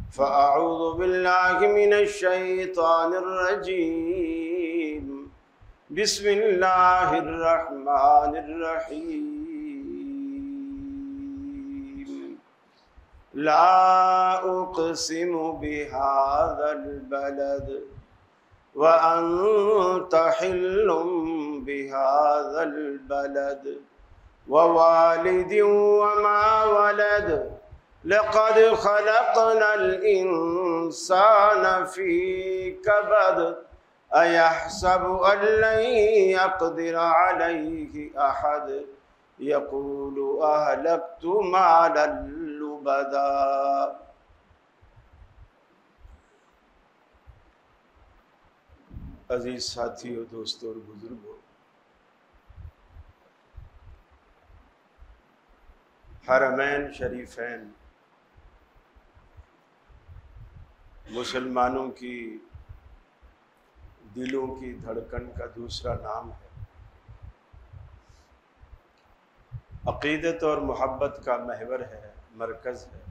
فأعوذ بالله من الشيطان الرجيم بسم الله الرحمن الرحيم لا أقسم بهذا البلد وأنت حل بهذا البلد ووالد وما ولد لقد خلقنا الإنسان في كبد أيحسب أن لن يقدر عليه أحد يقول أهلكت مالا لبدا۔ عزیز ساتھیو، دوستو اور بزرگوں، حرمین شریفین مسلمانوں کی دلوں کی دھڑکن کا دوسرا نام ہے، عقیدت اور محبت کا محور ہے، مرکز ہے،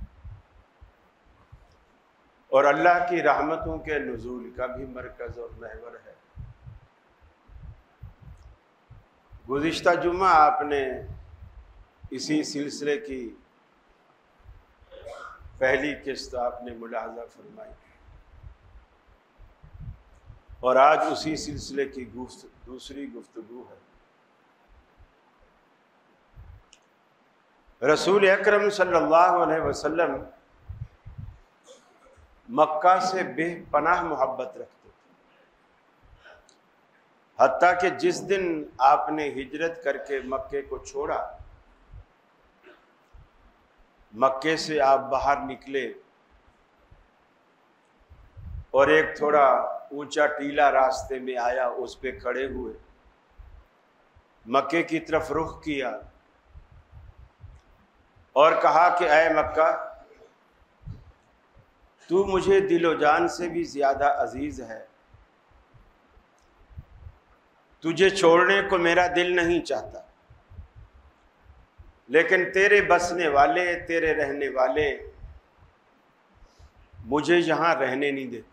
اور اللہ کی رحمتوں کے نزول کا بھی مرکز اور محور ہے۔ گزشتہ جمعہ آپ نے اسی سلسلے کی پہلی قسط آپ نے ملاحظہ فرمائی، اور آج اسی سلسلے کی دوسری گفتگو ہے۔ رسول اکرم صلی اللہ علیہ وسلم مکہ سے بے پناہ محبت رکھتے تھے، حتیٰ کہ جس دن آپ نے ہجرت کر کے مکے کو چھوڑا، مکے سے آپ باہر نکلے اور ایک تھوڑا اونچا ٹیلا راستے میں آیا، اس پہ کھڑے ہوئے، مکے کی طرف رخ کیا اور کہا کہ اے مکہ، تو مجھے دل و جان سے بھی زیادہ عزیز ہے، تجھے چھوڑنے کو میرا دل نہیں چاہتا، لیکن تیرے بسنے والے، تیرے رہنے والے مجھے یہاں رہنے نہیں دیتے۔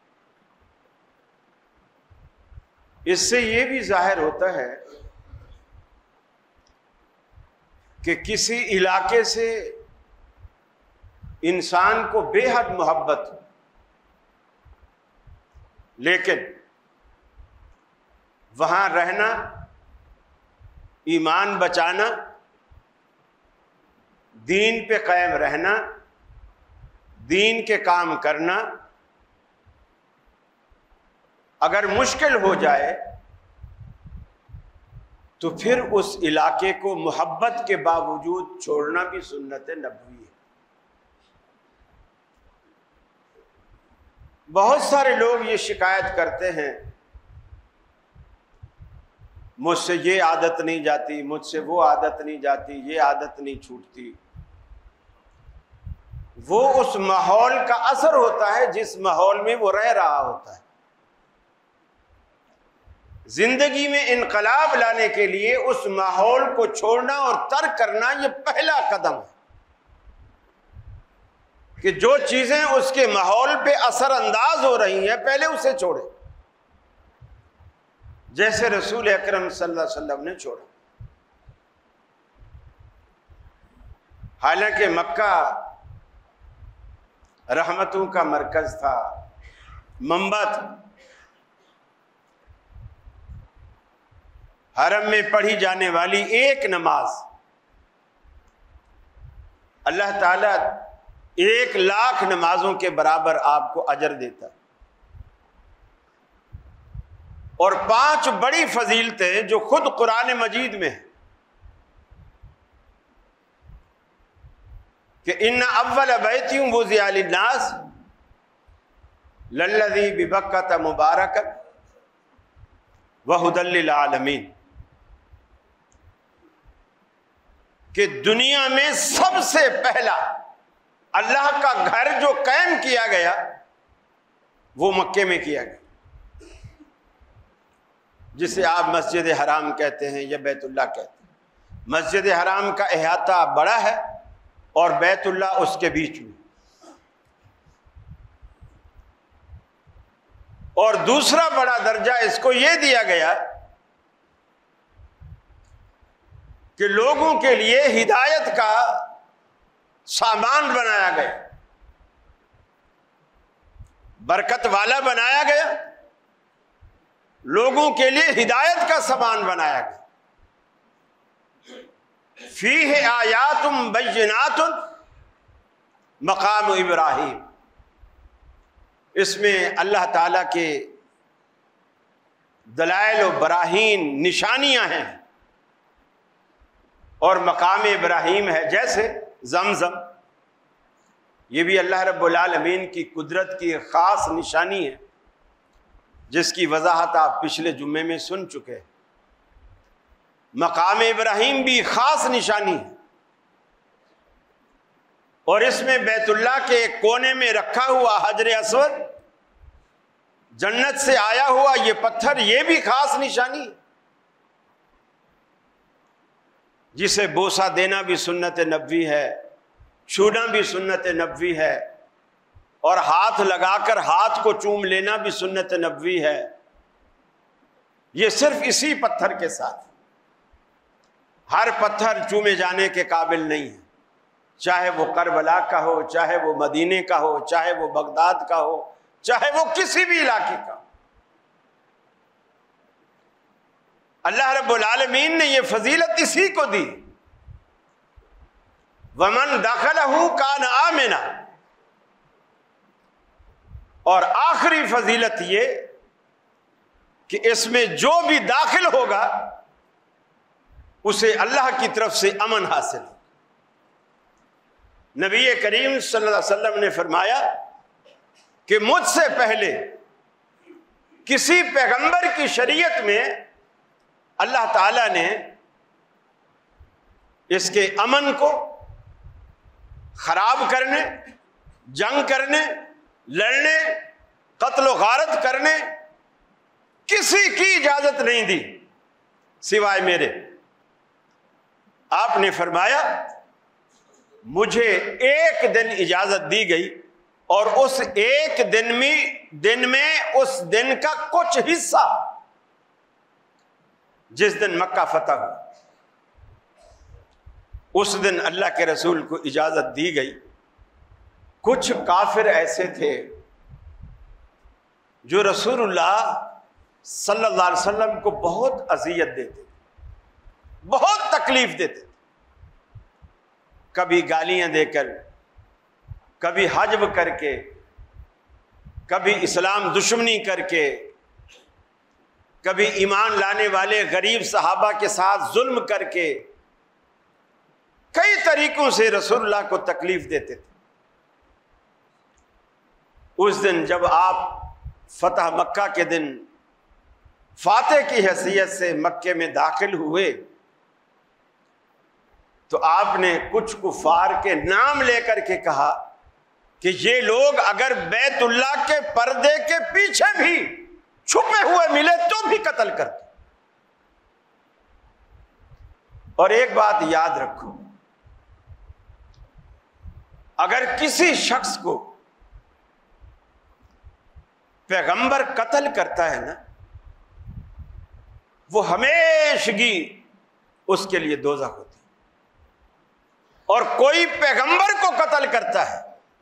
اس سے یہ بھی ظاہر ہوتا ہے کہ کسی علاقے سے انسان کو بے حد محبت ہو، لیکن وہاں رہنا، ایمان بچانا، دین پہ قائم رہنا، دین کے کام کرنا اگر مشکل ہو جائے تو پھر اس علاقے کو محبت کے باوجود چھوڑنا بھی سنت نبوی ہے۔ بہت سارے لوگ یہ شکایت کرتے ہیں، مجھ سے یہ عادت نہیں جاتی، مجھ سے وہ عادت نہیں جاتی، یہ عادت نہیں چھوٹتی۔ وہ اس ماحول کا اثر ہوتا ہے جس ماحول میں وہ رہ رہا ہوتا ہے۔ زندگی میں انقلاب لانے کے لیے اس ماحول کو چھوڑنا اور ترک کرنا یہ پہلا قدم ہے کہ جو چیزیں اس کے ماحول پہ اثر انداز ہو رہی ہیں پہلے اسے چھوڑے، جیسے رسول اکرم صلی اللہ علیہ وسلم نے چھوڑا۔ حالانکہ مکہ رحمتوں کا مرکز تھا، منبع تھا، حرم میں پڑھی جانے والی ایک نماز اللہ تعالیٰ 1,00,000 نمازوں کے برابر آپ کو اجر دیتا، اور 5 بڑی فضیلتیں جو خود قرآن مجید میں ہیں کہ ان اول بیت وضع للناس للذی ببکۃ مبارکا وہدی للعالمین، کہ دنیا میں سب سے پہلا اللہ کا گھر جو قائم کیا گیا وہ مکے میں کیا گیا، جسے آپ مسجد حرام کہتے ہیں یا بیت اللہ کہتے ہیں۔ مسجد حرام کا احاطہ بڑا ہے اور بیت اللہ اس کے بیچ میں، اور دوسرا بڑا درجہ اس کو یہ دیا گیا کہ لوگوں کے لیے ہدایت کا سامان بنایا گیا، برکت والا بنایا گیا، لوگوں کے لیے ہدایت کا سامان بنایا گیا۔ فیہ آیات بینات مقام ابراہیم، اس میں اللہ تعالیٰ کے دلائل و براہین نشانیاں ہیں، اور مقام ابراہیم ہے جیسے زمزم، یہ بھی اللہ رب العالمین کی قدرت کی ایک خاص نشانی ہے جس کی وضاحت آپ پچھلے جمعے میں سن چکے۔ مقام ابراہیم بھی خاص نشانی ہے، اور اس میں بیت اللہ کے ایک کونے میں رکھا ہوا حجر اسود، جنت سے آیا ہوا یہ پتھر، یہ بھی خاص نشانی ہے، جسے بوسہ دینا بھی سنت نبوی ہے، چھونا بھی سنت نبوی ہے، اور ہاتھ لگا کر ہاتھ کو چوم لینا بھی سنت نبوی ہے۔ یہ صرف اسی پتھر کے ساتھ، ہر پتھر چومے جانے کے قابل نہیں ہے، چاہے وہ کربلا کا ہو، چاہے وہ مدینے کا ہو، چاہے وہ بغداد کا ہو، چاہے وہ کسی بھی علاقے کا ہو۔ اللہ رب العالمین نے یہ فضیلت اسی کو دی، وَمَن دَخَلَهُ كَانَ آمِنًا، اور آخری فضیلت یہ کہ اس میں جو بھی داخل ہوگا اسے اللہ کی طرف سے امن حاصل ہو۔ نبی کریم صلی اللہ علیہ وسلم نے فرمایا کہ مجھ سے پہلے کسی پیغمبر کی شریعت میں اللہ تعالیٰ نے اس کے امن کو خراب کرنے، جنگ کرنے، لڑنے، قتل و غارت کرنے کسی کی اجازت نہیں دی سوائے میرے۔ آپ نے فرمایا مجھے ایک دن اجازت دی گئی، اور اس ایک دن میں اس دن کا کچھ حصہ، جس دن مکہ فتح ہوا، اس دن اللہ کے رسول کو اجازت دی گئی۔ کچھ کافر ایسے تھے جو رسول اللہ صلی اللہ علیہ وسلم کو بہت اذیت دیتے، بہت تکلیف دیتے، کبھی گالیاں دے کر، کبھی حجب کر کے، کبھی اسلام دشمنی کر کے، کبھی ایمان لانے والے غریب صحابہ کے ساتھ ظلم کر کے، کئی طریقوں سے رسول اللہ کو تکلیف دیتے تھے۔ اس دن جب آپ فتح مکہ کے دن فاتح کی حیثیت سے مکے میں داخل ہوئے تو آپ نے کچھ کفار کے نام لے کر کے کہا کہ یہ لوگ اگر بیت اللہ کے پردے کے پیچھے بھی چھپے ہوئے ملے تو بھی قتل کر دو۔ اور ایک بات یاد رکھو، اگر کسی شخص کو پیغمبر قتل کرتا ہے نا، وہ ہمیشگی اس کے لیے دوزخ ہوتی ہے، اور کوئی پیغمبر کو قتل کرتا ہے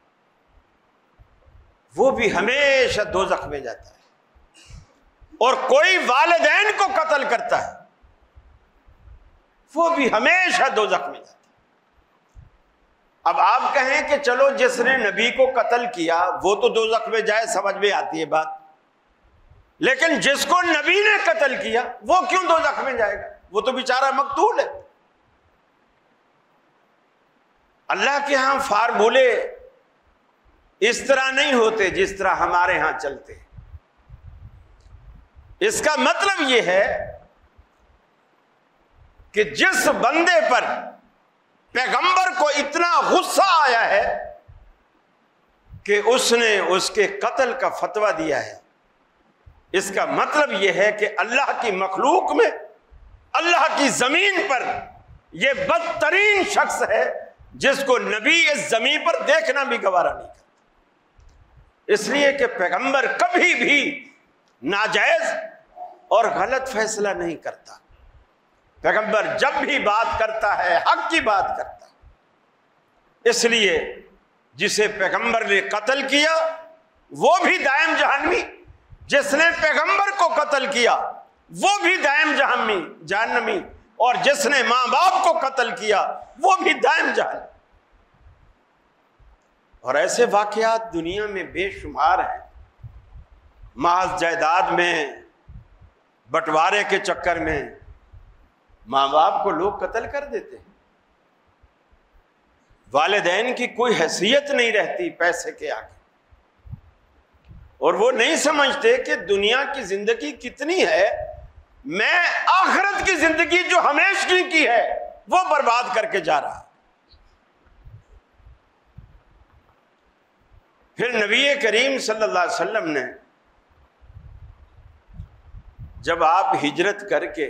وہ بھی ہمیشہ دوزخ میں جاتا ہے، اور کوئی والدین کو قتل کرتا ہے وہ بھی ہمیشہ دوزخ میں جاتا ہے۔ اب آپ کہیں کہ چلو جس نے نبی کو قتل کیا وہ تو دوزخ میں جائے، سمجھ میں آتی ہے بات، لیکن جس کو نبی نے قتل کیا وہ کیوں دوزخ میں جائے گا؟ وہ تو بیچارہ مقتول ہے۔ اللہ کے ہاں فارمولے اس طرح نہیں ہوتے جس طرح ہمارے ہاں چلتے۔ اس کا مطلب یہ ہے کہ جس بندے پر پیغمبر کو اتنا غصہ آیا ہے کہ اس نے اس کے قتل کا فتویٰ دیا ہے، اس کا مطلب یہ ہے کہ اللہ کی مخلوق میں، اللہ کی زمین پر یہ بدترین شخص ہے جس کو نبی اس زمین پر دیکھنا بھی گوارا نہیں کرتا۔ اس لیے کہ پیغمبر کبھی بھی ناجائز اور غلط فیصلہ نہیں کرتا۔ پیغمبر جب بھی بات کرتا ہے حق کی بات کرتا ہے۔ اس لیے جسے پیغمبر نے قتل کیا وہ بھی دائم جہنمی، جس نے پیغمبر کو قتل کیا وہ بھی دائم جہنمی، اور جس نے ماں باپ کو قتل کیا وہ بھی دائم جہنمی۔ اور ایسے واقعات دنیا میں بے شمار ہیں۔ محض جائیداد میں بٹوارے کے چکر میں ماں باپ کو لوگ قتل کر دیتے ہیں۔ والدین کی کوئی حیثیت نہیں رہتی پیسے کے آگے، اور وہ نہیں سمجھتے کہ دنیا کی زندگی کتنی ہے، میں آخرت کی زندگی جو ہمیشہ کی ہے وہ برباد کر کے جا رہا۔ پھر نبی کریم صلی اللہ علیہ وسلم نے جب آپ ہجرت کر کے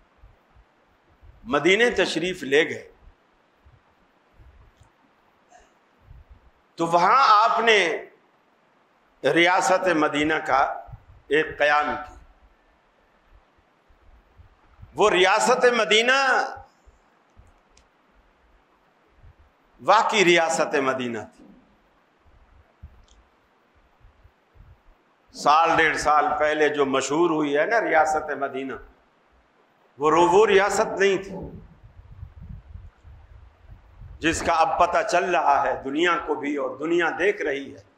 مدینے تشریف لے گئے تو وہاں آپ نے ریاست مدینہ کا ایک قیام کی۔ وہ ریاست مدینہ واقعی ریاست مدینہ تھی۔ سال ڈیڑھ سال پہلے جو مشہور ہوئی ہے نا ریاست مدینہ، وہ ریاست نہیں تھی جس کا اب پتہ چل رہا ہے دنیا کو بھی، اور دنیا دیکھ رہی ہے،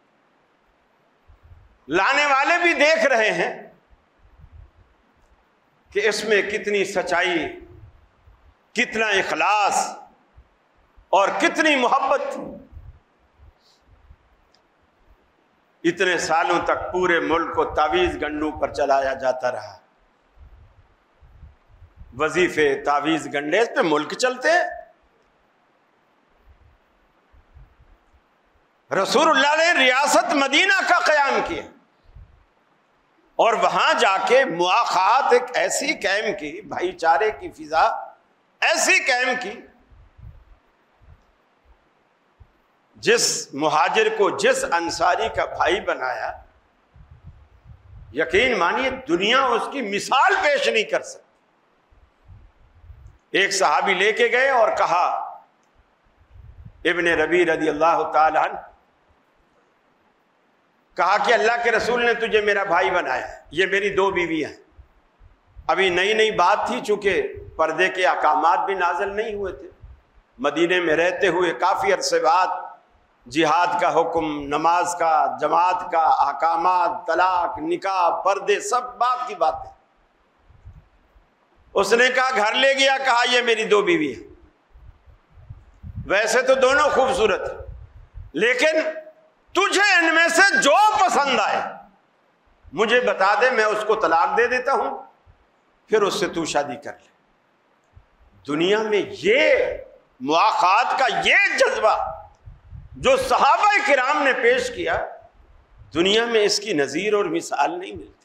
لانے والے بھی دیکھ رہے ہیں کہ اس میں کتنی سچائی، کتنا اخلاص اور کتنی محبت تھی۔ اتنے سالوں تک پورے ملک کو تعویذ گنڈوں پر چلایا جاتا رہا، وظیفے تعویذ گنڈے، اس پہ ملک چلتے۔ رسول اللہ نے ریاست مدینہ کا قیام کیا اور وہاں جا کے مواخات ایک ایسی قائم کی، بھائی چارے کی فضا ایسی قائم کی، جس مہاجر کو جس انصاری کا بھائی بنایا، یقین مانیے دنیا اس کی مثال پیش نہیں کر سکتی۔ ایک صحابی لے کے گئے اور کہا، ابن ربیع رضی اللہ تعالی عنہ کہا کہ اللہ کے رسول نے تجھے میرا بھائی بنایا ہے، یہ میری 2 بیویاں ہیں۔ ابھی نئی بات تھی، چونکہ پردے کے احکامات بھی نازل نہیں ہوئے تھے، مدینے میں رہتے ہوئے کافی عرصے بعد جہاد کا حکم، نماز کا، جماعت کا احکامات، طلاق، نکاح، پردے، سب بات کی باتیں۔ اس نے کہا، گھر لے گیا، کہا یہ میری 2 بیوی ہیں، ویسے تو دونوں خوبصورت ہیں، لیکن تجھے ان میں سے جو پسند آئے مجھے بتا دے، میں اس کو طلاق دے دیتا ہوں، پھر اس سے تو شادی کر لے۔ دنیا میں یہ مواخات کا یہ جذبہ جو صحابہ کرام نے پیش کیا، دنیا میں اس کی نظیر اور مثال نہیں ملتی۔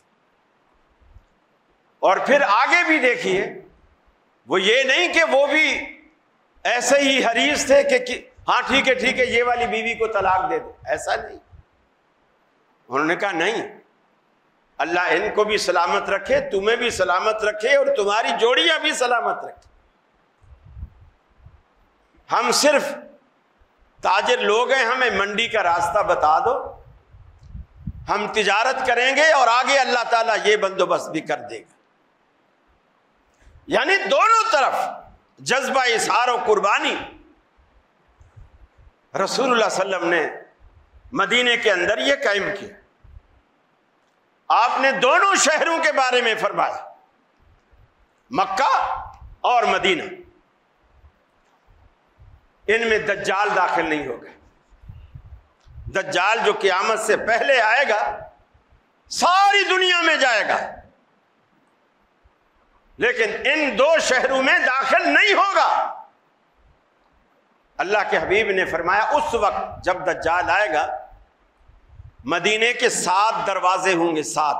اور پھر آگے بھی دیکھیے، وہ یہ نہیں کہ وہ بھی ایسے ہی حریص تھے کہ ہاں ٹھیک ہے یہ والی بیوی کو طلاق دے دو، ایسا نہیں۔ انہوں نے کہا نہیں، اللہ ان کو بھی سلامت رکھے، تمہیں بھی سلامت رکھے، اور تمہاری جوڑیاں بھی سلامت رکھے۔ ہم صرف تاجر لوگ ہیں، ہمیں منڈی کا راستہ بتا دو، ہم تجارت کریں گے اور آگے اللہ تعالیٰ یہ بندوبست بھی کر دے گا۔ یعنی دونوں طرف جذبہ اظہار و قربانی رسول اللہ صلی اللہ علیہ وسلم نے مدینے کے اندر یہ قائم کیا۔ آپ نے دونوں شہروں کے بارے میں فرمایا، مکہ اور مدینہ، ان میں دجال داخل نہیں ہوگا۔ دجال جو قیامت سے پہلے آئے گا، ساری دنیا میں جائے گا، لیکن ان 2 شہروں میں داخل نہیں ہوگا۔ اللہ کے حبیب نے فرمایا اس وقت جب دجال آئے گا، مدینے کے 7 دروازے ہوں گے، 7۔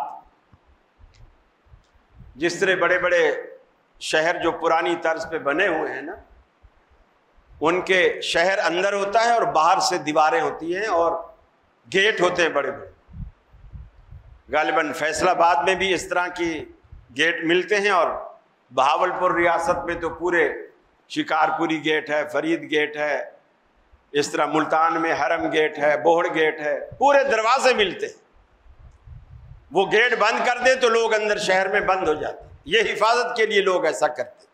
جس طرح بڑے بڑے شہر جو پرانی طرز پہ بنے ہوئے ہیں نا، ان کے شہر اندر ہوتا ہے اور باہر سے دیواریں ہوتی ہیں اور گیٹ ہوتے ہیں بڑے بڑے۔ غالباً فیصل آباد میں بھی اس طرح کی گیٹ ملتے ہیں، اور بہاولپور ریاست میں تو پورے شکارپوری گیٹ ہے، فرید گیٹ ہے، اس طرح ملتان میں حرم گیٹ ہے، بوہڑ گیٹ ہے، پورے دروازے ملتے ہیں۔ وہ گیٹ بند کر دیں تو لوگ اندر شہر میں بند ہو جاتے ہیں، یہ حفاظت کے لیے لوگ ایسا کرتے ہیں۔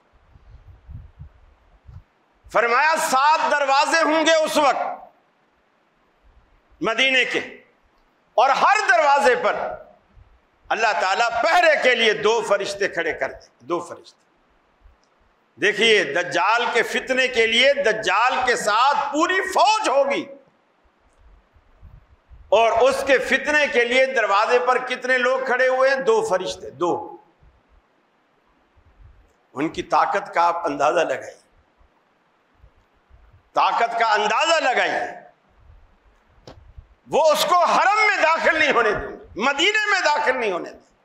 فرمایا 7 دروازے ہوں گے اس وقت مدینے کے، اور ہر دروازے پر اللہ تعالیٰ پہرے کے لیے 2 فرشتے کھڑے کر دیں، 2 فرشتے۔ دیکھیے دجال کے فتنے کے لیے دجال کے ساتھ پوری فوج ہوگی، اور اس کے فتنے کے لیے دروازے پر کتنے لوگ کھڑے ہوئے ہیں؟ 2 فرشتے، 2۔ ان کی طاقت کا آپ اندازہ لگائیے، طاقت کا اندازہ لگائیے۔ وہ اس کو حرم میں داخل نہیں ہونے دیں گے، مدینے میں داخل نہیں ہونے دیں۔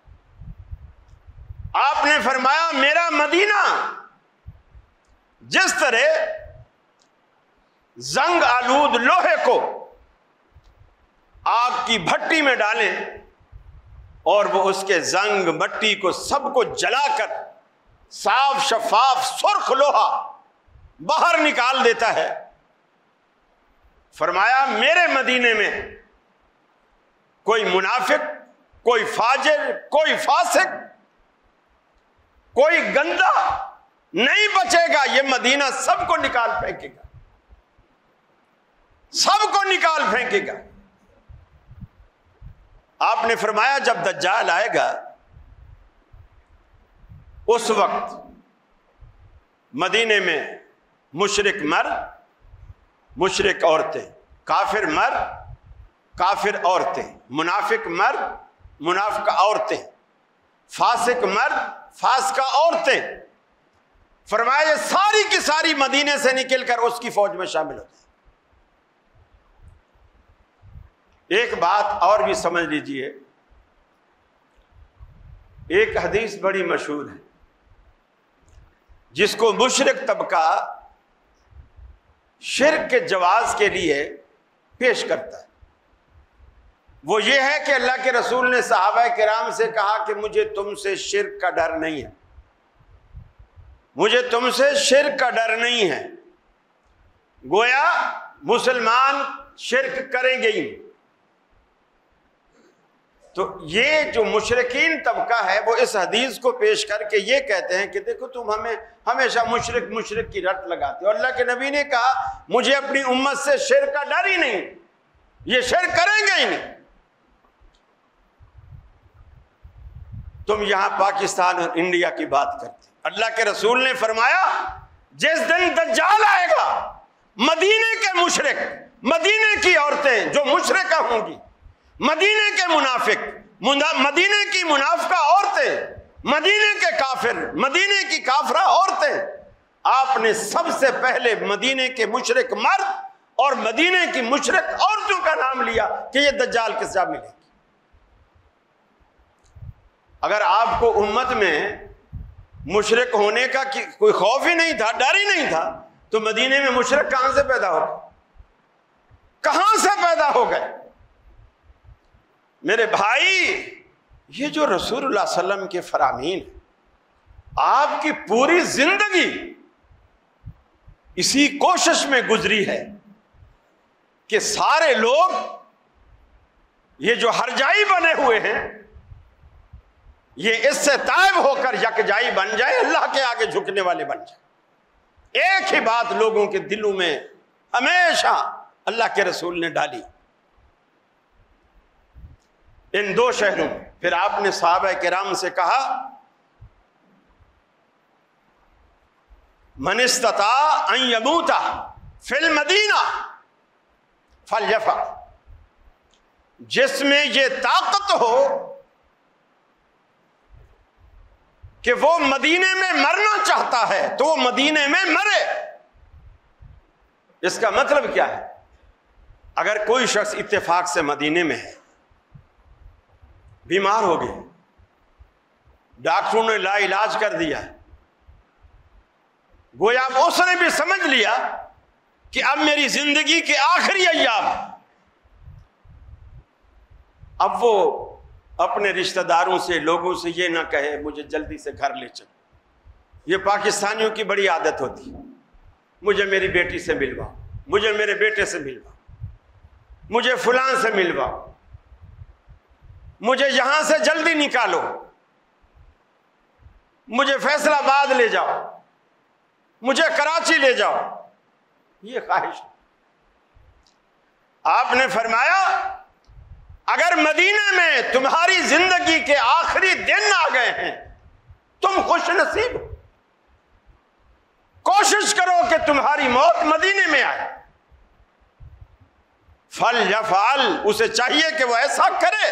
آپ نے فرمایا میرا مدینہ جس طرح زنگ آلود لوہے کو آگ کی بھٹی میں ڈالیں اور وہ اس کے زنگ مٹی کو سب کو جلا کر صاف شفاف سرخ لوہا باہر نکال دیتا ہے، فرمایا میرے مدینے میں کوئی منافق، کوئی فاجر، کوئی فاسق، کوئی گندا نہیں بچے گا۔ یہ مدینہ سب کو نکال پھینکے گا، سب کو نکال پھینکے گا۔ آپ نے فرمایا جب دجال آئے گا اس وقت مدینے میں مشرک مرد، مشرک عورتیں، کافر مرد، کافر عورتیں، منافق مرد، منافقہ عورتیں، فاسق مرد، فاسقہ عورتیں، فرمایا یہ ساری کی ساری مدینے سے نکل کر اس کی فوج میں شامل ہوتے ہیں۔ ایک بات اور بھی سمجھ لیجئے، ایک حدیث بڑی مشہور ہے جس کو مشرک طبقہ شرک کے جواز کے لیے پیش کرتا ہے۔ وہ یہ ہے کہ اللہ کے رسول نے صحابہ کرام سے کہا کہ مجھے تم سے شرک کا ڈر نہیں ہے، مجھے تم سے شرک کا ڈر نہیں ہے۔ گویا مسلمان شرک کریں گے ہی۔ تو یہ جو مشرکین طبقہ ہے وہ اس حدیث کو پیش کر کے یہ کہتے ہیں کہ دیکھو تم ہمیں ہمیشہ مشرک کی رٹ لگاتے ہو۔ اللہ کے نبی نے کہا مجھے اپنی امت سے شرک کا ڈر ہی نہیں، یہ شرک کریں گے ہی نہیں۔ تم یہاں پاکستان اور انڈیا کی بات کرتے، اللہ کے رسول نے فرمایا جس دن دجال آئے گا مدینے کے مشرک، مدینے کی عورتیں جو مشرکہ ہوں گی، مدینے کے منافق، مدینے کی منافقہ عورتیں، مدینے کے کافر، مدینے کی کافرہ عورتیں، آپ نے سب سے پہلے مدینے کے مشرک مرد اور مدینے کی مشرک عورتوں کا نام لیا کہ یہ دجال کس جا ملے گی۔ اگر آپ کو امت میں مشرک ہونے کا کوئی خوف ہی نہیں تھا، ڈر ہی نہیں تھا، تو مدینے میں مشرک کہاں سے پیدا ہو گئے؟ کہاں سے پیدا ہو گئے؟ میرے بھائی یہ جو رسول اللہ صلی اللہ علیہ وسلم کے فرامین، آپ کی پوری زندگی اسی کوشش میں گزری ہے کہ سارے لوگ یہ جو ہرجائی بنے ہوئے ہیں یہ اس سے تائب ہو کر یکجائی بن جائے، اللہ کے آگے جھکنے والے بن جائے۔ ایک ہی بات لوگوں کے دلوں میں ہمیشہ اللہ کے رسول نے ڈالی ان 2 شہروں میں۔ پھر آپ نے صحابہ کرام سے کہا من استطاع ان یموت فی المدینہ فلیفعل، جس میں یہ طاقت ہو کہ وہ مدینے میں مرنا چاہتا ہے تو وہ مدینے میں مرے۔ اس کا مطلب کیا ہے؟ اگر کوئی شخص اتفاق سے مدینے میں ہے، بیمار ہو گئے، ڈاکٹروں نے لا علاج کر دیا، گویا اب اس نے بھی سمجھ لیا کہ اب میری زندگی کے آخری ایام، اب وہ اپنے رشتہ داروں سے، لوگوں سے یہ نہ کہے مجھے جلدی سے گھر لے چل۔ یہ پاکستانیوں کی بڑی عادت ہوتی ہے، مجھے میری بیٹی سے ملواؤ، مجھے میرے بیٹے سے ملواؤ، مجھے فلاں سے ملواؤ، مجھے یہاں سے جلدی نکالو، مجھے فیصل آباد لے جاؤ، مجھے کراچی لے جاؤ۔ یہ خواہش۔ آپ نے فرمایا اگر مدینے میں تمہاری زندگی کے آخری دن آ گئے ہیں تم خوش نصیب ہو، کوشش کرو کہ تمہاری موت مدینے میں آئے۔ فَلْيَفْعَلْ، اسے چاہیے کہ وہ ایسا کرے۔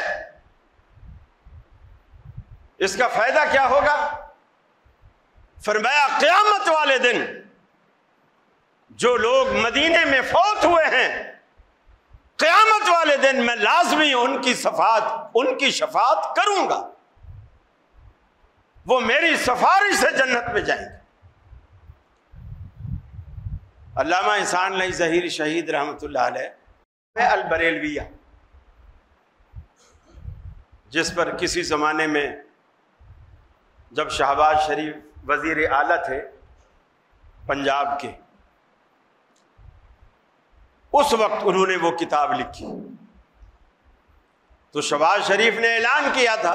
اس کا فائدہ کیا ہوگا؟ فرمایا قیامت والے دن جو لوگ مدینے میں فوت ہوئے ہیں، قیامت والے دن میں لازمی ان کی شفاعت کروں گا، وہ میری سفارش سے جنت میں جائیں گے۔ علامہ احسان علی ظہیر شہید رحمۃ اللہ علیہ البریلویہ، جس پر کسی زمانے میں جب شہباز شریف وزیر اعلیٰ تھے پنجاب کے، اس وقت انہوں نے وہ کتاب لکھی تو شہباز شریف نے اعلان کیا تھا،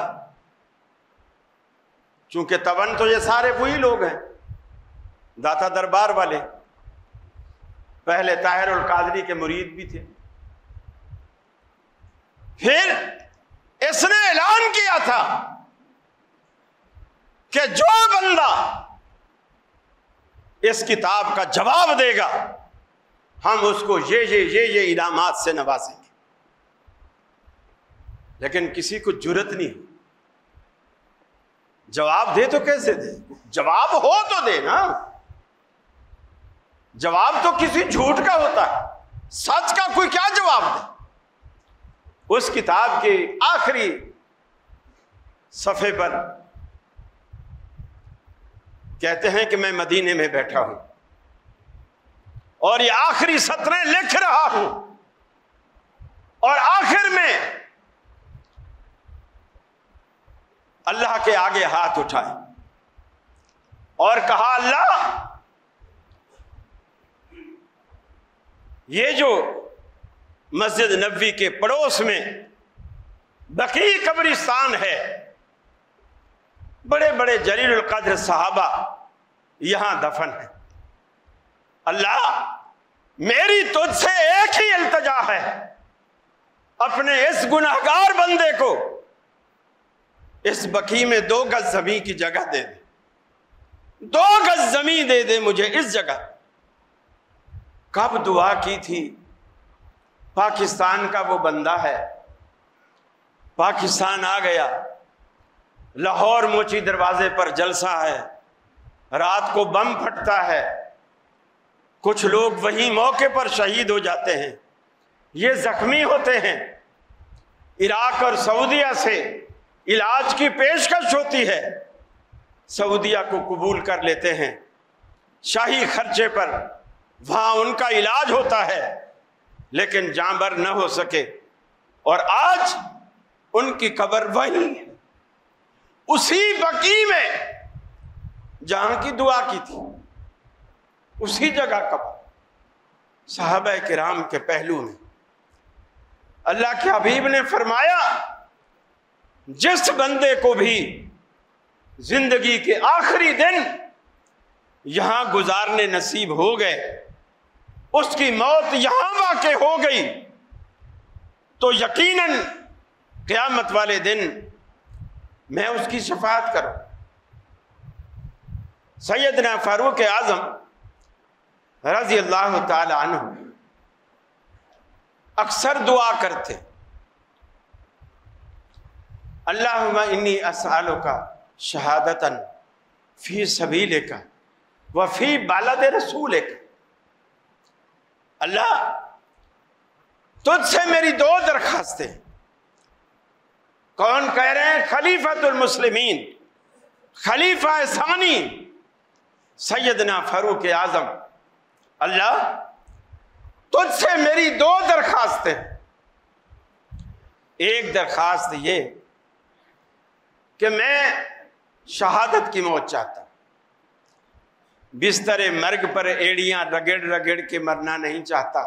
چونکہ تبن تو یہ سارے وہی لوگ ہیں داتا دربار والے، پہلے طاہر القادری کے مرید بھی تھے، پھر اس نے اعلان کیا تھا کہ جو بندہ اس کتاب کا جواب دے گا ہم اس کو یہ انعامات سے نوازیں گے۔ لیکن کسی کو جرت نہیں، جواب دے تو کیسے دے؟ جواب ہو تو دے نا، جواب تو کسی جھوٹ کا ہوتا ہے، سچ کا کوئی کیا جواب دے؟ اس کتاب کے آخری صفحے پر کہتے ہیں کہ میں مدینے میں بیٹھا ہوں اور یہ آخری سطریں لکھ رہا ہوں، اور آخر میں اللہ کے آگے ہاتھ اٹھائے اور کہا اللہ یہ جو مسجد نبوی کے پڑوس میں بقیع قبرستان ہے، بڑے بڑے جلیل القدر صحابہ یہاں دفن ہیں، اللہ میری تجھ سے ایک ہی التجا ہے، اپنے اس گناہگار بندے کو اس بقیع میں 2 گز زمین کی جگہ دے دے، 2 گز زمین دے دے مجھے اس جگہ۔ کب دعا کی تھی؟ پاکستان کا وہ بندہ ہے، پاکستان آ گیا، لاہور موچی دروازے پر جلسہ ہے، رات کو بم پھٹتا ہے، کچھ لوگ وہیں موقع پر شہید ہو جاتے ہیں، یہ زخمی ہوتے ہیں، عراق اور سعودیہ سے علاج کی پیشکش ہوتی ہے، سعودیہ کو قبول کر لیتے ہیں، شاہی خرچے پر وہاں ان کا علاج ہوتا ہے، لیکن جاں بر نہ ہو سکے، اور آج ان کی قبر وہیں ہے، اسی بقیع میں جہاں کی دعا کی تھی، اسی جگہ قبر، صحابہ کرام کے پہلو میں۔ اللہ کے حبیب نے فرمایا جس بندے کو بھی زندگی کے آخری دن یہاں گزارنے نصیب ہو گئے، اس کی موت یہاں واقع ہو گئی، تو یقیناً قیامت والے دن میں اس کی شفاعت کروں۔ سیدنا فاروق اعظم رضی اللہ تعالی عنہ اکثر دعا کرتے، اللہم انی اسألک شہادتا فی سبیلک وفی بلد رسولک، اللہ تجھ سے میری 2 درخواستیں۔ کون کہہ رہے ہیں؟ خلیفۃ المسلمین، خلیفہ ثانی سیدنا فاروق اعظم، اللہ تجھ سے میری 2 درخواستیں۔ ایک درخواست یہ کہ میں شہادت کی موت چاہتا ہوں، بستر مرگ پر ایڑیاں رگڑ رگڑ کے مرنا نہیں چاہتا،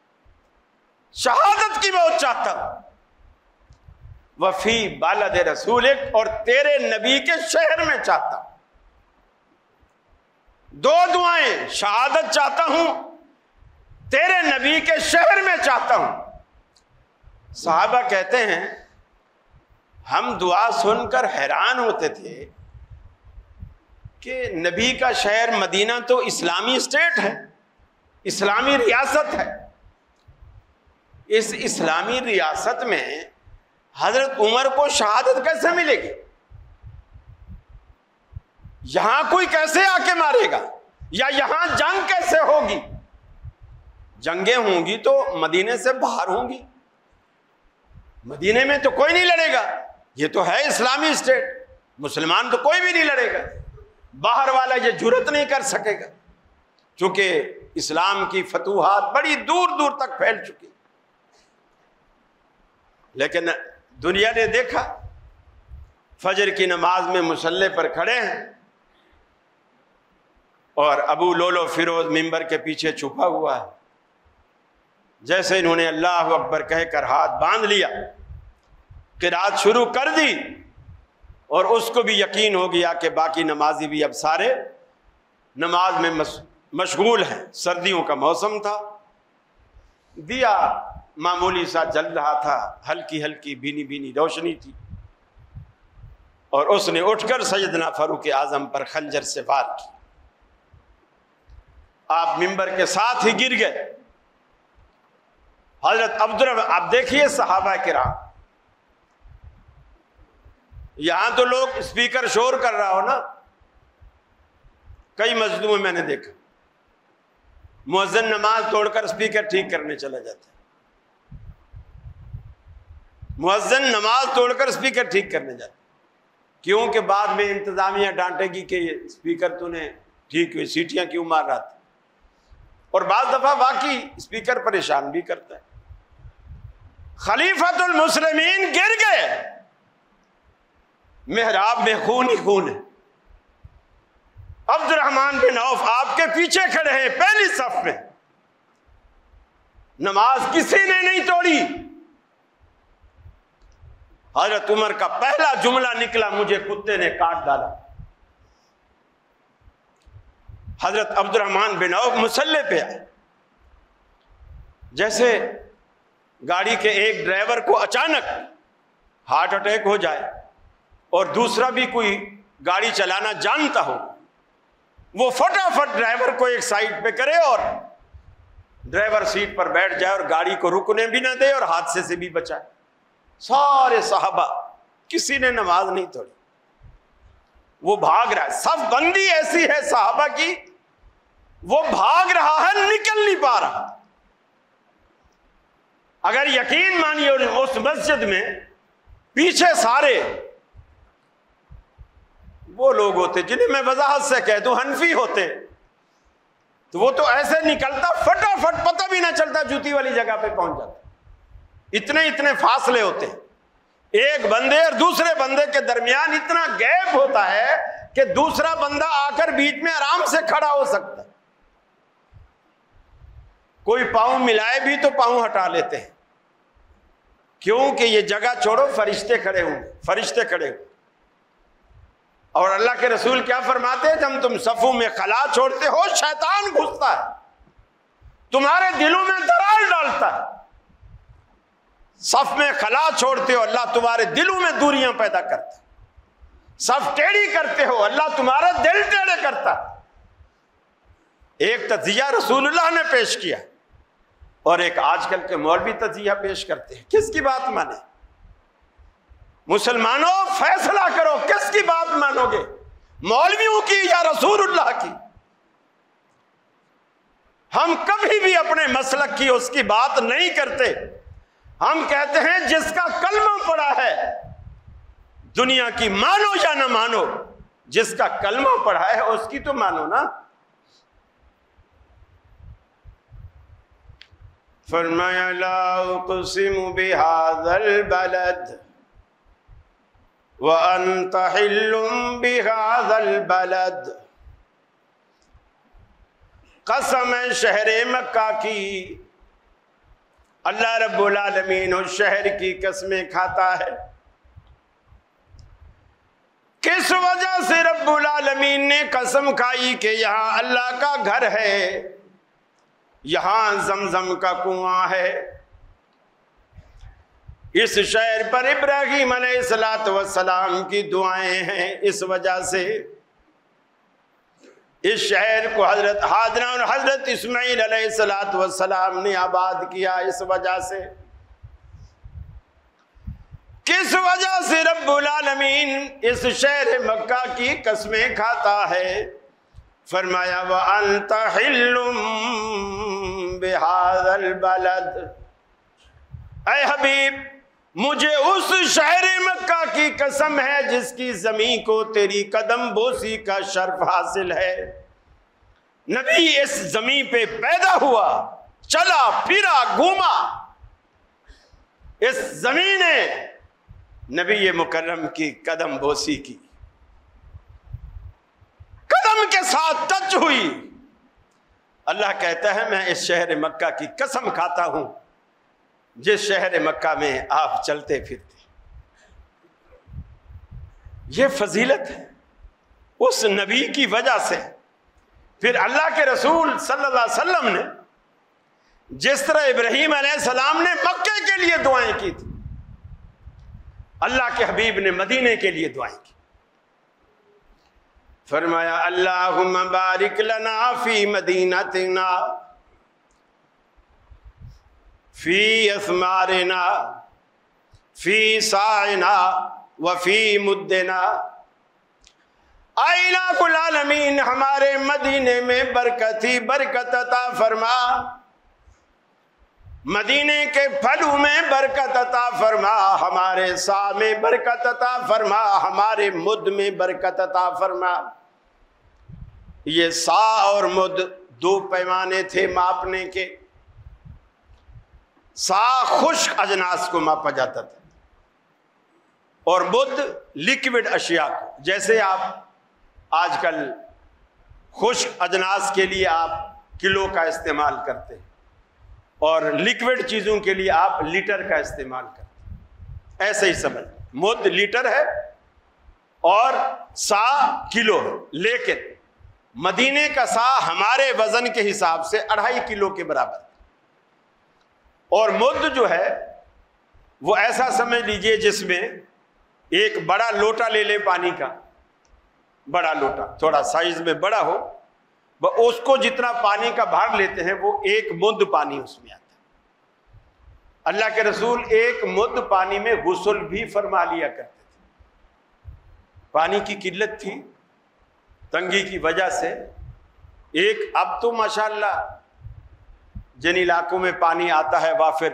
شہادت کی موت چاہتا ہوں، وفی بالد رسولک، اور تیرے نبی کے شہر میں چاہتا ہوں۔ دو دعائیں، شہادت چاہتا ہوں، تیرے نبی کے شہر میں چاہتا ہوں۔ صحابہ کہتے ہیں ہم دعا سن کر حیران ہوتے تھے کہ نبی کا شہر مدینہ تو اسلامی اسٹیٹ ہے، اسلامی ریاست ہے، اس اسلامی ریاست میں حضرت عمر کو شہادت کیسے ملے گی؟ یہاں کوئی کیسے آ کے مارے گا، یا یہاں جنگ کیسے ہوگی؟ جنگیں ہوں گی تو مدینے سے باہر ہوں گی، مدینے میں تو کوئی نہیں لڑے گا، یہ تو ہے اسلامی اسٹیٹ، مسلمان تو کوئی بھی نہیں لڑے گا، باہر والا یہ جرت نہیں کر سکے گا، چونکہ اسلام کی فتوحات بڑی دور دور تک پھیل چکی۔ لیکن دنیا نے دیکھا، فجر کی نماز میں مصلی پر کھڑے ہیں اور ابو لولو فیروز ممبر کے پیچھے چھپا ہوا ہے، جیسے انہوں نے اللہ اکبر کہہ کر ہاتھ باندھ لیا، قرات شروع کر دی، اور اس کو بھی یقین ہو گیا کہ باقی نمازی بھی اب سارے نماز میں مشغول ہیں، سردیوں کا موسم تھا، دیا معمولی سا جل رہا تھا، ہلکی ہلکی بینی بینی روشنی تھی، اور اس نے اٹھ کر سیدنا فاروق اعظم پر خنجر سے وار کی، آپ ممبر کے ساتھ ہی گر گئے۔ حضرت اب دیکھیے صحابہ کرام، یہاں تو لوگ اسپیکر شور کر رہا ہو نا، کئی مسجدوں میں نے دیکھا مؤذن نماز توڑ کر اسپیکر ٹھیک کرنے چلا جاتا ہے، مؤذن نماز توڑ کر اسپیکر ٹھیک کرنے جاتا ہے، کیونکہ بعد میں انتظامیہ ڈانٹے گی کہ یہ اسپیکر تو نے ٹھیک ہوئی، سیٹیاں کیوں مار رہا تھا، اور بعض دفعہ واقعی اسپیکر پریشان بھی کرتا ہے۔ خلیفۃ المسلمین گر گئے، محراب میں خون ہی خون ہے، عبد الرحمن بن عوف آپ کے پیچھے کھڑے ہیں پہلی صف میں، نماز کسی نے نہیں توڑی، حضرت عمر کا پہلا جملہ نکلا، مجھے کتے نے کاٹ ڈالا۔ حضرت عبد الرحمن بن عوف مصلی پہ آئے، جیسے گاڑی کے ایک ڈرائیور کو اچانک ہارٹ اٹیک ہو جائے اور دوسرا بھی کوئی گاڑی چلانا جانتا ہو، وہ فٹافٹ ڈرائیور کو ایک سائڈ پہ کرے اور ڈرائیور سیٹ پر بیٹھ جائے اور گاڑی کو رکنے بھی نہ دے اور حادثے سے بھی بچائے۔ سارے صحابہ کسی نے نماز نہیں توڑی، وہ بھاگ رہا ہے، صف بندی ایسی ہے صحابہ کی، وہ بھاگ رہا ہے، نکل نہیں پا رہا۔ اگر یقین مانیے اس مسجد میں پیچھے سارے وہ لوگ ہوتے جنہیں میں وضاحت سے کہہ دوں حنفی ہوتے، تو وہ تو ایسے نکلتا فٹافٹ، پتہ بھی نہ چلتا، جوتی والی جگہ پہ پہنچ جاتا۔ اتنے فاصلے ہوتے ہیں، ایک بندے اور دوسرے بندے کے درمیان اتنا گیپ ہوتا ہے کہ دوسرا بندہ آ کر بیچ میں آرام سے کھڑا ہو سکتا ہے، کوئی پاؤں ملائے بھی تو پاؤں ہٹا لیتے ہیں، کیونکہ یہ جگہ چھوڑو، فرشتے کھڑے ہوں، فرشتے کھڑے ہوں۔ اور اللہ کے رسول کیا فرماتے ہیں؟ جب تم صفوں میں خلا چھوڑتے ہو، شیطان گھستا ہے، تمہارے دلوں میں درار ڈالتا ہے۔ صف میں خلا چھوڑتے ہو، اللہ تمہارے دلوں میں دوریاں پیدا کرتا ہے۔ صف ٹیڑھی کرتے ہو، اللہ تمہارا دل ٹیڑھے کرتا ہے۔ ایک تجزیہ رسول اللہ نے پیش کیا اور ایک آج کل کے مولوی تجزیہ پیش کرتے ہیں، کس کی بات مانے؟ مسلمانوں فیصلہ کرو، کس کی بات مانو گے، مولویوں کی یا رسول اللہ کی؟ ہم کبھی بھی اپنے مسلک کی اس کی بات نہیں کرتے، ہم کہتے ہیں جس کا کلمہ پڑا ہے، دنیا کی مانو یا نہ مانو، جس کا کلمہ پڑھا ہے اس کی تو مانو نا۔ فرمایا لا اقسم بهذا البلد، وَأَنْتَ حِلٌّ بِهَذَا الْبَلَدِ، قسم ہے شہر مکہ کی، اللہ رب العالمین اس شہر کی قسمیں کھاتا ہے۔ کس وجہ سے رب العالمین نے قسم کھائی کہ یہاں اللہ کا گھر ہے، یہاں زمزم کا کنواں ہے، اس شہر پر ابراہیم علیہ السلام کی دعائیں ہیں، اس وجہ سے اس شہر کو حضرت ہاجرہ اور حضرت اسماعیل علیہ السلام نے آباد کیا، اس وجہ سے۔ کس وجہ سے رب العالمین اس شہر مکہ کی قسمیں کھاتا ہے؟ فرمایا وَأَنْتَ حِلٌّ بِهَذَا الْبَلَدِ، اے حبیب مجھے اس شہر مکہ کی قسم ہے جس کی زمین کو تیری قدم بوسی کا شرف حاصل ہے۔ نبی اس زمین پہ پیدا ہوا، چلا پھرا گھوما، اس زمین نے نبی مکرم کی قدم بوسی کی، قدم کے ساتھ ٹچ ہوئی۔ اللہ کہتا ہے میں اس شہر مکہ کی قسم کھاتا ہوں جس شہر مکہ میں آپ چلتے پھرتے۔ یہ فضیلت ہے اس نبی کی وجہ سے۔ پھر اللہ کے رسول صلی اللہ علیہ وسلم نے جس طرح ابراہیم علیہ السلام نے مکے کے لیے دعائیں کی تھی، اللہ کے حبیب نے مدینے کے لیے دعائیں کی۔ فرمایا اللہم بارک لنا فی مدینتنا فی اثمارنا فی ساعنا وفی مدنا، اے الہ العالمین ہمارے مدینے میں برکت ہی برکت عطا فرما، مدینے کے پھلوں میں برکت عطا فرما، ہمارے سا میں برکت عطا فرما، ہمارے مد میں برکت عطا فرما۔ یہ سا اور مد دو پیمانے تھے ماپنے کے۔ سا خشک اجناس کو ماپا جاتا تھا اور مد لیکوڈ اشیاء کو، جیسے آپ آج کل خشک اجناس کے لیے آپ کلو کا استعمال کرتے ہیں اور لیکوڈ چیزوں کے لیے آپ لیٹر کا استعمال کرتے ہیں، ایسے ہی سمجھ۔ مد لیٹر ہے اور سا کلو ہے، لیکن مدینے کا سا ہمارے وزن کے حساب سے 2.5 کلو کے برابر، اور مد جو ہے وہ ایسا سمجھ لیجئے جس میں ایک بڑا لوٹا لے لے پانی کا، بڑا لوٹا تھوڑا سائز میں بڑا ہو، اس کو جتنا پانی کا بھار لیتے ہیں وہ 1 مد پانی اس میں آتا ہے۔ اللہ کے رسول 1 مد پانی میں غسل بھی فرما لیا کرتے تھے۔ پانی کی قلت تھی، تنگی کی وجہ سے اب تو ماشاءاللہ جن علاقوں میں پانی آتا ہے وافر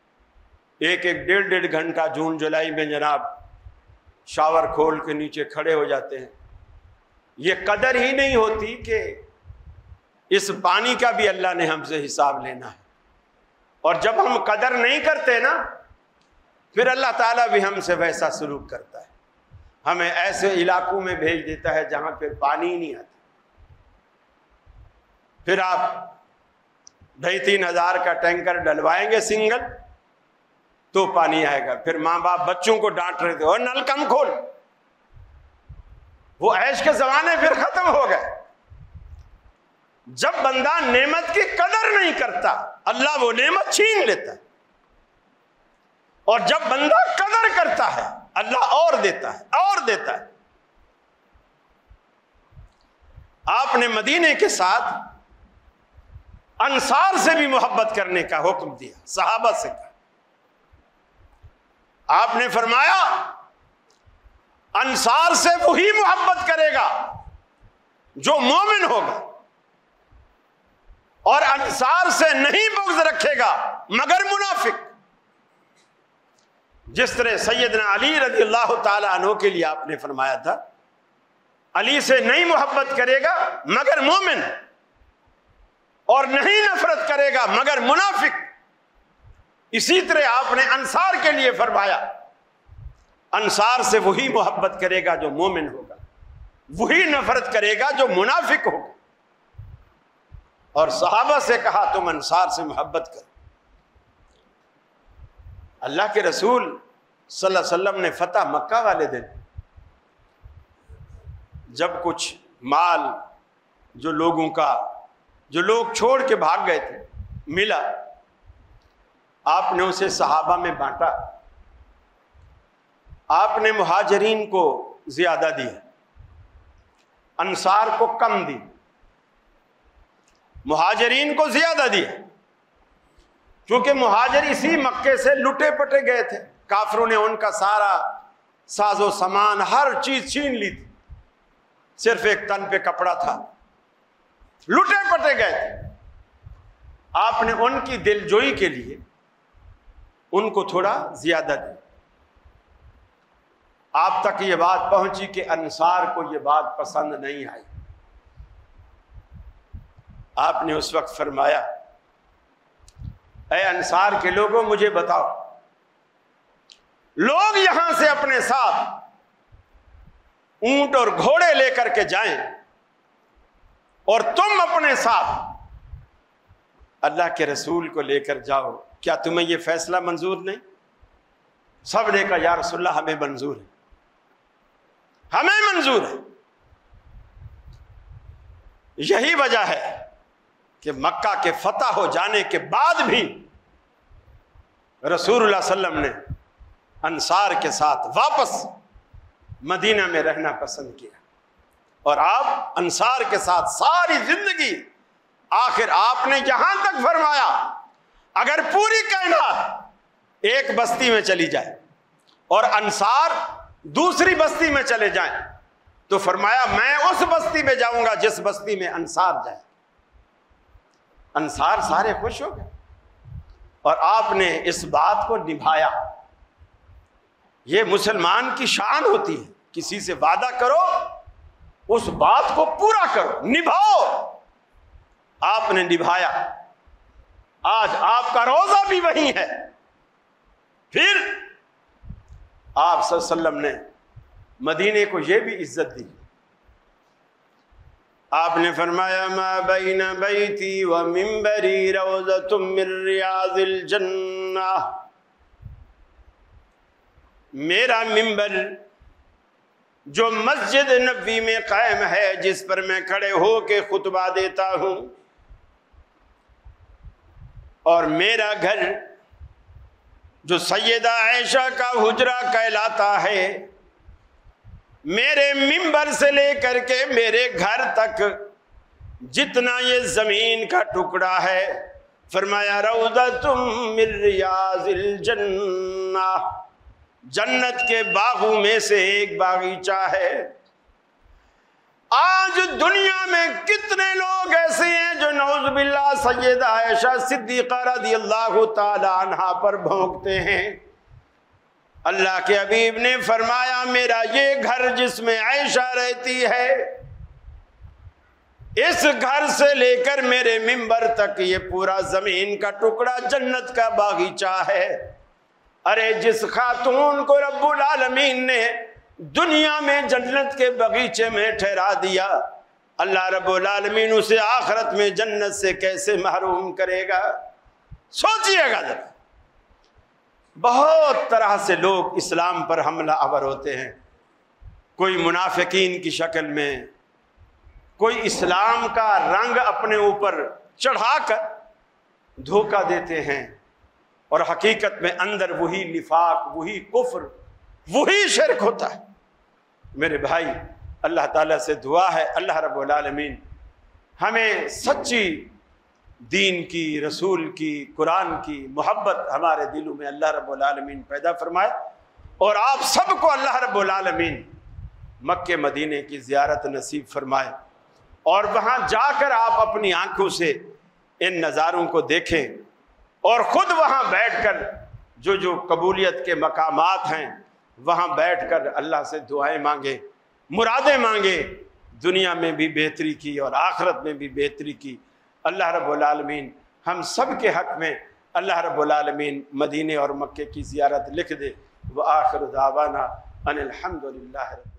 1-1.5 گھنٹہ جون جولائی میں جناب شاور کھول کے نیچے کھڑے ہو جاتے ہیں۔ یہ قدر ہی نہیں ہوتی کہ اس پانی کا بھی اللہ نے ہم سے حساب لینا ہے، اور جب ہم قدر نہیں کرتے نا پھر اللہ تعالیٰ بھی ہم سے ویسا سلوک کرتا ہے، ہمیں ایسے علاقوں میں بھیج دیتا ہے جہاں پہ پانی ہی نہیں آتا۔ پھر آپ 2,500-3 ہزار کا ٹینکر ڈلوائیں گے سنگل تو پانی آئے گا۔ پھر ماں باپ بچوں کو ڈانٹ رہے تھے اور نل کم کھول، وہ عیش کے زمانے پھر ختم ہو گئے۔ جب بندہ نعمت کی قدر نہیں کرتا اللہ وہ نعمت چھین لیتا ہے، اور جب بندہ قدر کرتا ہے اللہ اور دیتا ہے اور دیتا ہے۔ آپ نے مدینے کے ساتھ انصار سے بھی محبت کرنے کا حکم دیا، صحابہ سے کہا۔ آپ نے فرمایا انصار سے وہی محبت کرے گا جو مومن ہوگا، اور انصار سے نہیں بغض رکھے گا مگر منافق۔ جس طرح سیدنا علی رضی اللہ تعالی عنہ کے لیے آپ نے فرمایا تھا علی سے نہیں محبت کرے گا مگر مومن، اور نہیں نفرت کرے گا مگر منافق، اسی طرح آپ نے انصار کے لیے فرمایا انصار سے وہی محبت کرے گا جو مومن ہوگا، وہی نفرت کرے گا جو منافق ہوگا۔ اور صحابہ سے کہا تم انصار سے محبت کرو۔ اللہ کے رسول صلی اللہ علیہ وسلم نے فتح مکہ والے دن جب کچھ مال جو لوگ چھوڑ کے بھاگ گئے تھے ملا، آپ نے اسے صحابہ میں بانٹا۔ آپ نے مہاجرین کو زیادہ دیا، انصار کو کم دی، مہاجرین کو زیادہ دیا، کیونکہ مہاجر اسی مکے سے لٹے پٹے گئے تھے، کافروں نے ان کا سارا ساز و سامان ہر چیز چھین لی تھی، صرف ایک تن پہ کپڑا تھا، لٹے پٹے گئے تھے۔ آپ نے ان کی دل جوئی کے لیے ان کو تھوڑا زیادہ دیا۔ آپ تک یہ بات پہنچی کہ انصار کو یہ بات پسند نہیں آئی۔ آپ نے اس وقت فرمایا اے انصار کے لوگوں مجھے بتاؤ، لوگ یہاں سے اپنے ساتھ اونٹ اور گھوڑے لے کر کے جائیں اور تم اپنے ساتھ اللہ کے رسول کو لے کر جاؤ، کیا تمہیں یہ فیصلہ منظور نہیں؟ سب نے کہا یا رسول اللہ ہمیں منظور ہے، ہمیں منظور ہے۔ یہی وجہ ہے کہ مکہ کے فتح ہو جانے کے بعد بھی رسول اللہ صلی اللہ علیہ وسلم نے انصار کے ساتھ واپس مدینہ میں رہنا پسند کیا، اور آپ انصار کے ساتھ ساری زندگی، آخر آپ نے یہاں تک فرمایا اگر پوری کائنات ایک بستی میں چلی جائے اور انصار دوسری بستی میں چلے جائیں تو فرمایا میں اس بستی میں جاؤں گا جس بستی میں انصار جائے۔ انصار سارے خوش ہو گئے اور آپ نے اس بات کو نبھایا۔ یہ مسلمان کی شان ہوتی ہے، کسی سے وعدہ کرو اس بات کو پورا کرو، نبھاؤ۔ آپ نے نبھایا، آج آپ کا روزہ بھی وہیں ہے۔ پھر آپ صلی اللہ علیہ وسلم نے مدینے کو یہ بھی عزت دی، آپ نے فرمایا ما بین بیتی و منبری روضۃ من ریاض الجنہ، میرا منبر جو مسجد نبوی میں قائم ہے، جس پر میں کھڑے ہو کے خطبہ دیتا ہوں، اور میرا گھر جو سیدہ عائشہ کا حجرہ کہلاتا ہے، میرے منبر سے لے کر کے میرے گھر تک جتنا یہ زمین کا ٹکڑا ہے، فرمایا روضۃ من ریاض الجنہ، جنت کے باغوں میں سے ایک باغیچہ ہے۔ آج دنیا میں کتنے لوگ ایسے ہیں جو نعوذ باللہ سیدہ عائشہ صدیقہ رضی اللہ تعالی عنہا پر بھونکتے ہیں۔ اللہ کے حبیب نے فرمایا میرا یہ گھر جس میں عائشہ رہتی ہے، اس گھر سے لے کر میرے منبر تک یہ پورا زمین کا ٹکڑا جنت کا باغیچہ ہے۔ ارے جس خاتون کو رب العالمین نے دنیا میں جنت کے باغیچے میں ٹھہرا دیا، اللہ رب العالمین اسے آخرت میں جنت سے کیسے محروم کرے گا؟ سوچئے گا ذرا۔ بہت طرح سے لوگ اسلام پر حملہ آور ہوتے ہیں، کوئی منافقین کی شکل میں، کوئی اسلام کا رنگ اپنے اوپر چڑھا کر دھوکہ دیتے ہیں، اور حقیقت میں اندر وہی نفاق، وہی کفر، وہی شرک ہوتا ہے۔ میرے بھائی، اللہ تعالیٰ سے دعا ہے اللہ رب العالمین ہمیں سچی دین کی، رسول کی، قرآن کی محبت ہمارے دلوں میں اللہ رب العالمین پیدا فرمائے، اور آپ سب کو اللہ رب العالمین مکہ مدینے کی زیارت نصیب فرمائے، اور وہاں جا کر آپ اپنی آنکھوں سے ان نظاروں کو دیکھیں، اور خود وہاں بیٹھ کر جو قبولیت کے مقامات ہیں وہاں بیٹھ کر اللہ سے دعائیں مانگیں، مرادیں مانگیں، دنیا میں بھی بہتری کی اور آخرت میں بھی بہتری کی۔ اللہ رب العالمین ہم سب کے حق میں اللہ رب العالمین مدینے اور مکے کی زیارت لکھ دے۔ وآخر دعوانا ان الحمد للہ رب